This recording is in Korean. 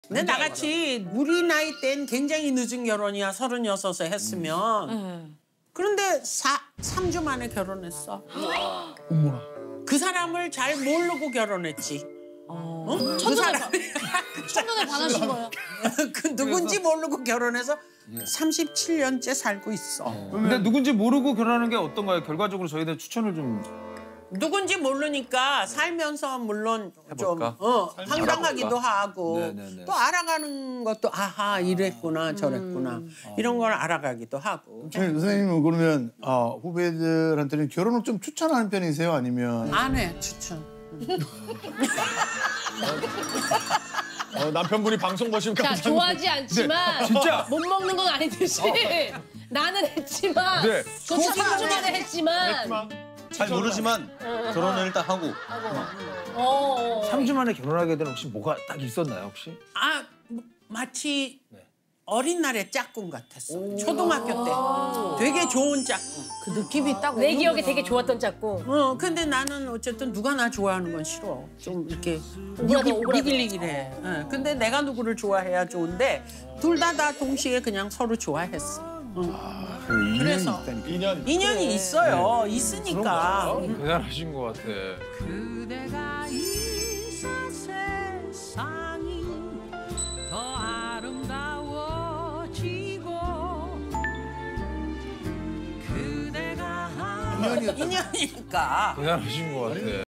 근데 나같이 우리 나이 땐 굉장히 늦은 결혼이야. 36에 했으면. 그런데 3주 만에 결혼했어. 어머나. 그 사람을 잘 모르고 결혼했지. 그 사람 첫눈에 반하신 거예요? 그 누군지 모르고 결혼해서 37년째 살고 있어. 근데 누군지 모르고 결혼하는 게 어떤가요? 결과적으로 저희들 추천을 좀. 누군지 모르니까 살면서 물론 좀 알아볼까? 황당하기도 하고 네네네. 또 알아가는 것도 아하 이랬구나 저랬구나 이런 걸 알아가기도 하고. 선생님은 그러면 후배들한테는 결혼을 좀 추천하는 편이세요? 아니면 안 해 추천. 남편분이 방송 보시면 자, 깜짝 좋아하지 않지만 진짜? 못 먹는 건 아니듯이 나는 했지만 네. 그 3주 만에 했지만 잘 모르지만 결혼을 일단 하고. 3주 만에 결혼하게 된 혹시 뭐가 딱 있었나요, 혹시? 마치 어린 날의 짝꿍 같았어. 초등학교 때 되게 좋은 짝꿍. 그 느낌이 딱 내 기억에 되게 좋았던 짝꿍. 근데 나는 어쨌든 누가 나 좋아하는 건 싫어. 좀 이렇게 오그라들어. 니글니글해. 근데 내가 누구를 좋아해야 좋은데 둘 다 동시에 그냥 서로 좋아했어. 그래서 인연이 있어요. 있으니까. 대단하신 것 같아. 그대가 있어 세상이 더 아름다워지고 그대가 인연이니까. 대단하신 것 같아.